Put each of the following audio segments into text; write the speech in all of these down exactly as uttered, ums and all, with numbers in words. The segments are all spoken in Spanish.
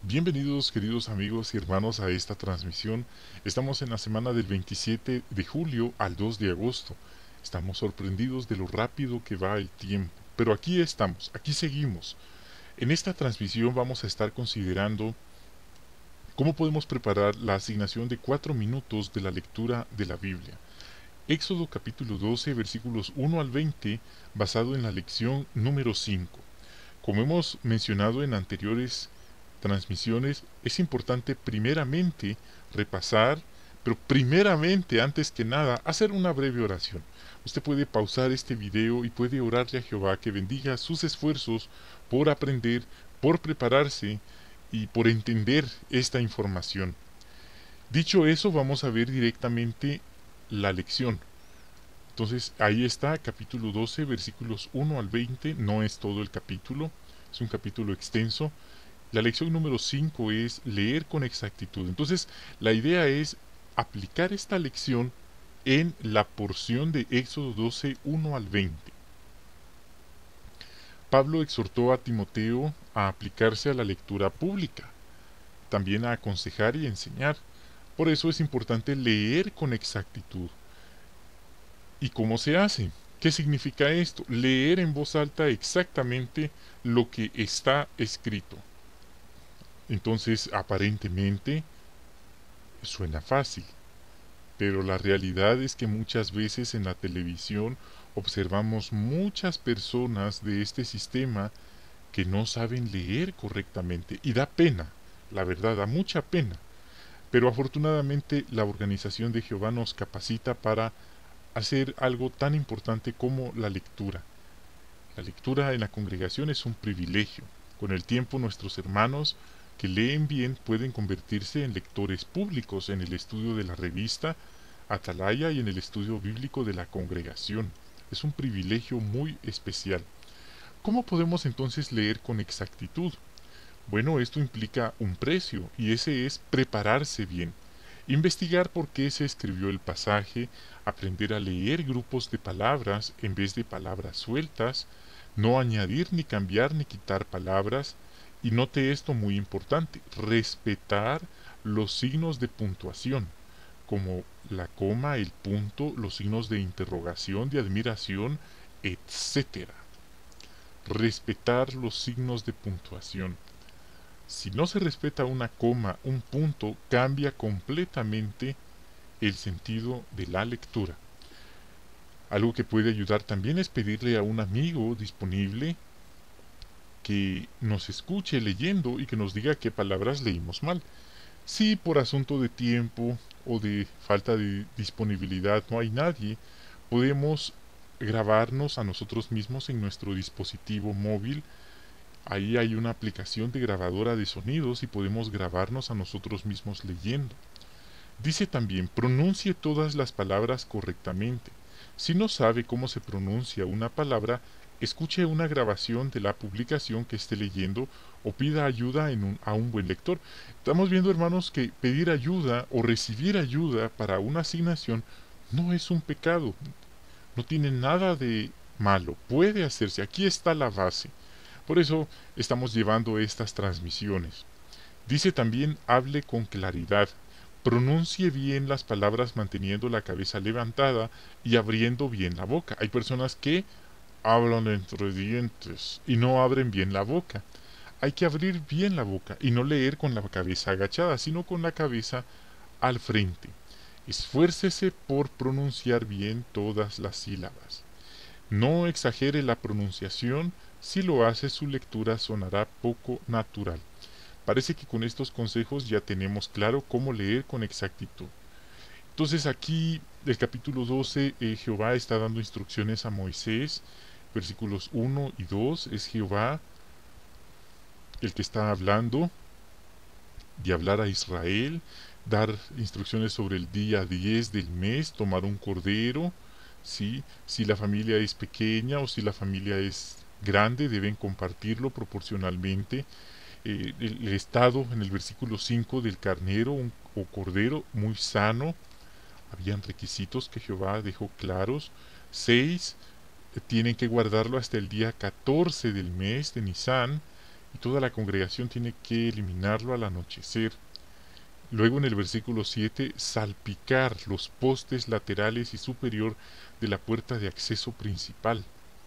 Bienvenidos queridos amigos y hermanos a esta transmisión. Estamos en la semana del veintisiete de julio al dos de agosto. Estamos sorprendidos de lo rápido que va el tiempo. Pero aquí estamos, aquí seguimos. En esta transmisión vamos a estar considerando cómo podemos preparar la asignación de cuatro minutos de la lectura de la Biblia. Éxodo capítulo doce versículos uno al veinte, basado en la lección número cinco. Como hemos mencionado en anteriores transmisiones, es importante primeramente repasar, pero primeramente, antes que nada, hacer una breve oración. Usted puede pausar este video y puede orarle a Jehová que bendiga sus esfuerzos por aprender, por prepararse y por entender esta información. Dicho eso, vamos a ver directamente la lección. Entonces, ahí está, capítulo doce, versículos uno al veinte, no es todo el capítulo, es un capítulo extenso. La lección número cinco es leer con exactitud. Entonces, la idea es aplicar esta lección en la porción de Éxodo doce, uno al veinte. Pablo exhortó a Timoteo a aplicarse a la lectura pública, también a aconsejar y enseñar. Por eso es importante leer con exactitud. ¿Y cómo se hace? ¿Qué significa esto? Leer en voz alta exactamente lo que está escrito. Entonces, aparentemente, suena fácil, pero la realidad es que muchas veces en la televisión observamos muchas personas de este sistema que no saben leer correctamente y da pena, la verdad, da mucha pena. Pero afortunadamente la organización de Jehová nos capacita para hacer algo tan importante como la lectura. La lectura en la congregación es un privilegio. Con el tiempo nuestros hermanos que leen bien pueden convertirse en lectores públicos en el estudio de la revista Atalaya y en el estudio bíblico de la congregación. Es un privilegio muy especial. ¿Cómo podemos entonces leer con exactitud? Bueno, esto implica un precio, y ese es prepararse bien. Investigar por qué se escribió el pasaje, aprender a leer grupos de palabras en vez de palabras sueltas, no añadir ni cambiar ni quitar palabras, y note esto muy importante, respetar los signos de puntuación, como la coma, el punto, los signos de interrogación, de admiración, etcétera. Respetar los signos de puntuación. Si no se respeta una coma, un punto, cambia completamente el sentido de la lectura. Algo que puede ayudar también es pedirle a un amigo disponible que nos escuche leyendo y que nos diga qué palabras leímos mal. Si por asunto de tiempo o de falta de disponibilidad no hay nadie, podemos grabarnos a nosotros mismos en nuestro dispositivo móvil. Ahí hay una aplicación de grabadora de sonidos y podemos grabarnos a nosotros mismos leyendo. Dice también, pronuncie todas las palabras correctamente. Si no sabe cómo se pronuncia una palabra, escuche una grabación de la publicación que esté leyendo o pida ayuda en un, a un buen lector. Estamos viendo, hermanos, que pedir ayuda o recibir ayuda para una asignación no es un pecado, no tiene nada de malo, puede hacerse. Aquí está la base. Por eso estamos llevando estas transmisiones. Dice también, hable con claridad. Pronuncie bien las palabras manteniendo la cabeza levantada y abriendo bien la boca. Hay personas que hablan entre dientes y no abren bien la boca. Hay que abrir bien la boca y no leer con la cabeza agachada, sino con la cabeza al frente. Esfuércese por pronunciar bien todas las sílabas. No exagere la pronunciación, si lo hace su lectura sonará poco natural. Parece que con estos consejos ya tenemos claro cómo leer con exactitud. Entonces aquí, del capítulo doce, eh, Jehová está dando instrucciones a Moisés, versículos uno y dos, es Jehová el que está hablando, de hablar a Israel, dar instrucciones sobre el día diez del mes, tomar un cordero, ¿sí? Si la familia es pequeña o si la familia es grande, deben compartirlo proporcionalmente. Eh, el, el estado en el versículo cinco del carnero un, o cordero muy sano, habían requisitos que Jehová dejó claros. seis. Tienen que guardarlo hasta el día catorce del mes de Nisan, y toda la congregación tiene que eliminarlo al anochecer. Luego en el versículo siete, salpicar los postes laterales y superior de la puerta de acceso principal.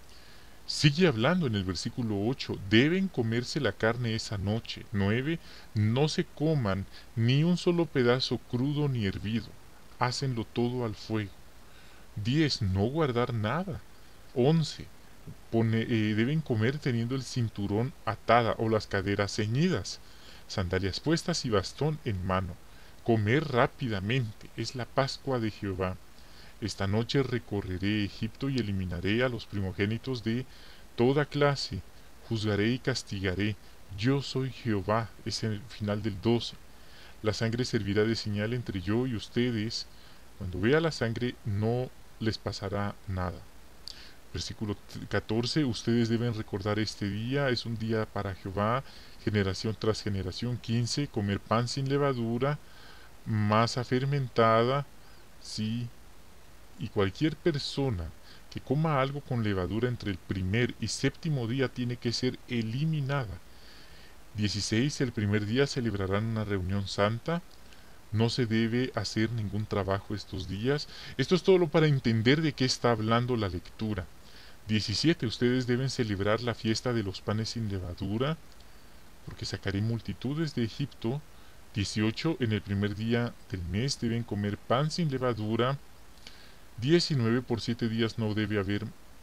Sigue hablando en el versículo ocho, deben comerse la carne esa noche. nueve, no se coman ni un solo pedazo crudo ni hervido, hácenlo todo al fuego. diez, no guardar nada. once, pone, eh, deben comer teniendo el cinturón atada o las caderas ceñidas, sandalias puestas y bastón en mano. Comer rápidamente, es la Pascua de Jehová. Esta noche recorreré Egipto y eliminaré a los primogénitos de toda clase, juzgaré y castigaré, yo soy Jehová. Es el final del doce. La sangre servirá de señal entre yo y ustedes. Cuando vea la sangre no les pasará nada. Versículo catorce, ustedes deben recordar este día, es un día para Jehová, generación tras generación. quince, comer pan sin levadura, masa fermentada, sí, y cualquier persona que coma algo con levadura entre el primer y séptimo día tiene que ser eliminada. dieciséis, el primer día celebrarán una reunión santa, no se debe hacer ningún trabajo estos días. Esto es todo para entender de qué está hablando la lectura. diecisiete, ustedes deben celebrar la fiesta de los panes sin levadura, porque sacaré multitudes de Egipto. dieciocho, en el primer día del mes deben comer pan sin levadura. diecinueve, por siete días no debe haber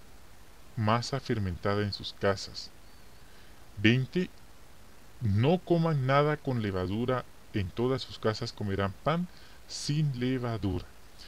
masa fermentada en sus casas. veinte, no coman nada con levadura, en todas sus casas comerán pan sin levadura.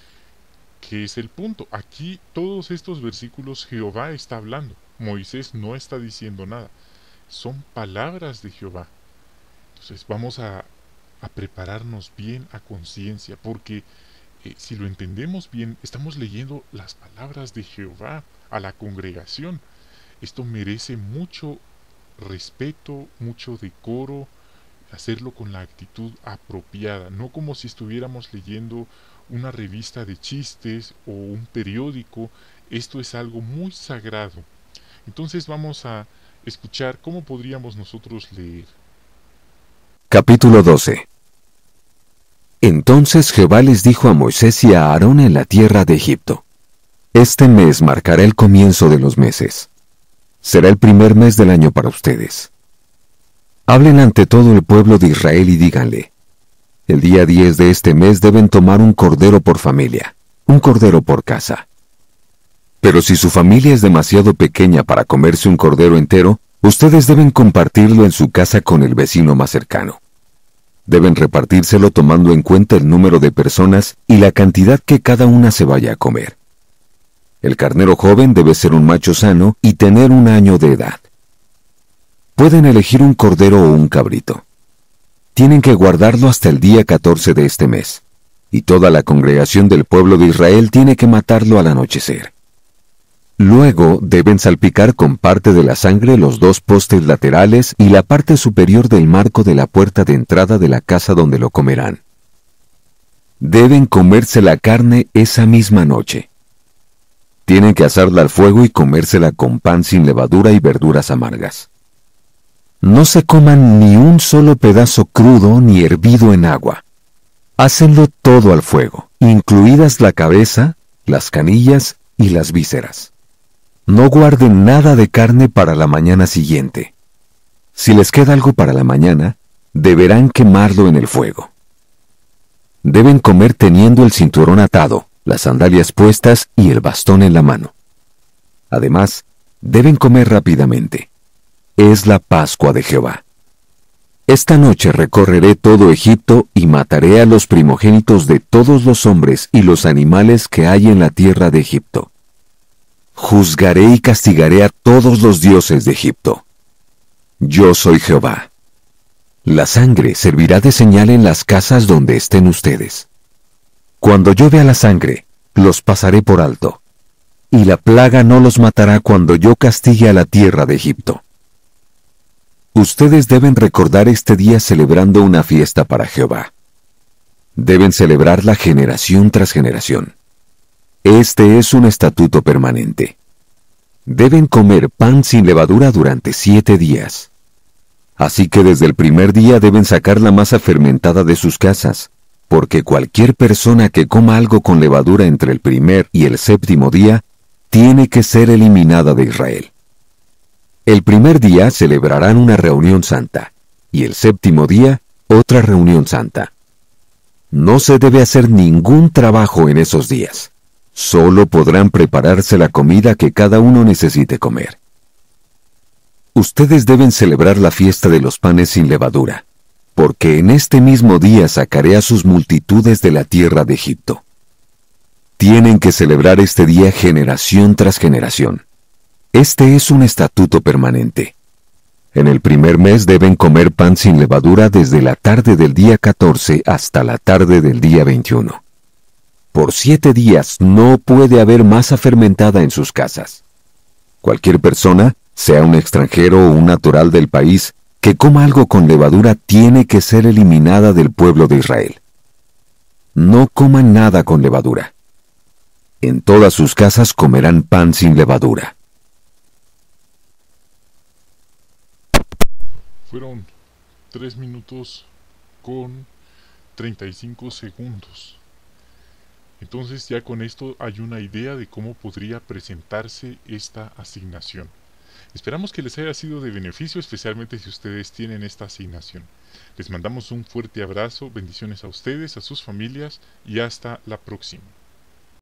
¿Qué es el punto? Aquí todos estos versículos Jehová está hablando, Moisés no está diciendo nada, son palabras de Jehová. Entonces vamos a, a prepararnos bien a conciencia, porque Eh, si lo entendemos bien, estamos leyendo las palabras de Jehová a la congregación. Esto merece mucho respeto, mucho decoro, hacerlo con la actitud apropiada, no como si estuviéramos leyendo una revista de chistes o un periódico. Esto es algo muy sagrado. Entonces vamos a escuchar cómo podríamos nosotros leer. Capítulo doce. Entonces Jehová les dijo a Moisés y a Aarón en la tierra de Egipto: Este mes marcará el comienzo de los meses. Será el primer mes del año para ustedes. Hablen ante todo el pueblo de Israel y díganle: El día diez de este mes deben tomar un cordero por familia, un cordero por casa. Pero si su familia es demasiado pequeña para comerse un cordero entero, ustedes deben compartirlo en su casa con el vecino más cercano. Deben repartírselo tomando en cuenta el número de personas y la cantidad que cada una se vaya a comer. El carnero joven debe ser un macho sano y tener un año de edad. Pueden elegir un cordero o un cabrito. Tienen que guardarlo hasta el día catorce de este mes, y toda la congregación del pueblo de Israel tiene que matarlo al anochecer. Luego deben salpicar con parte de la sangre los dos postes laterales y la parte superior del marco de la puerta de entrada de la casa donde lo comerán. Deben comerse la carne esa misma noche. Tienen que asarla al fuego y comérsela con pan sin levadura y verduras amargas. No se coman ni un solo pedazo crudo ni hervido en agua. Hácenlo todo al fuego, incluidas la cabeza, las canillas y las vísceras. No guarden nada de carne para la mañana siguiente. Si les queda algo para la mañana, deberán quemarlo en el fuego. Deben comer teniendo el cinturón atado, las sandalias puestas y el bastón en la mano. Además, deben comer rápidamente. Es la Pascua de Jehová. Esta noche recorreré todo Egipto y mataré a los primogénitos de todos los hombres y los animales que hay en la tierra de Egipto. Juzgaré y castigaré a todos los dioses de Egipto. Yo soy Jehová. La sangre servirá de señal en las casas donde estén ustedes. Cuando yo vea la sangre, los pasaré por alto, y la plaga no los matará cuando yo castigue a la tierra de Egipto. Ustedes deben recordar este día celebrando una fiesta para Jehová. Deben celebrarla generación tras generación. Este es un estatuto permanente. Deben comer pan sin levadura durante siete días. Así que desde el primer día deben sacar la masa fermentada de sus casas, porque cualquier persona que coma algo con levadura entre el primer y el séptimo día, tiene que ser eliminada de Israel. El primer día celebrarán una reunión santa, y el séptimo día, otra reunión santa. No se debe hacer ningún trabajo en esos días. Solo podrán prepararse la comida que cada uno necesite comer. Ustedes deben celebrar la fiesta de los panes sin levadura, porque en este mismo día sacaré a sus multitudes de la tierra de Egipto. Tienen que celebrar este día generación tras generación. Este es un estatuto permanente. En el primer mes deben comer pan sin levadura desde la tarde del día catorce hasta la tarde del día veintiuno. Por siete días no puede haber masa fermentada en sus casas. Cualquier persona, sea un extranjero o un natural del país, que coma algo con levadura tiene que ser eliminada del pueblo de Israel. No coman nada con levadura. En todas sus casas comerán pan sin levadura. Fueron tres minutos con treinta y cinco segundos. Entonces ya con esto hay una idea de cómo podría presentarse esta asignación. Esperamos que les haya sido de beneficio, especialmente si ustedes tienen esta asignación. Les mandamos un fuerte abrazo, bendiciones a ustedes, a sus familias y hasta la próxima.